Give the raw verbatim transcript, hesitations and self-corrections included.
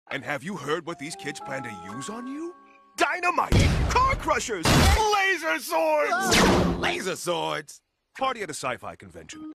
And have you heard what these kids plan to use on you? Dynamite! Car crushers! Laser swords! Laser swords? Party at a sci-fi convention.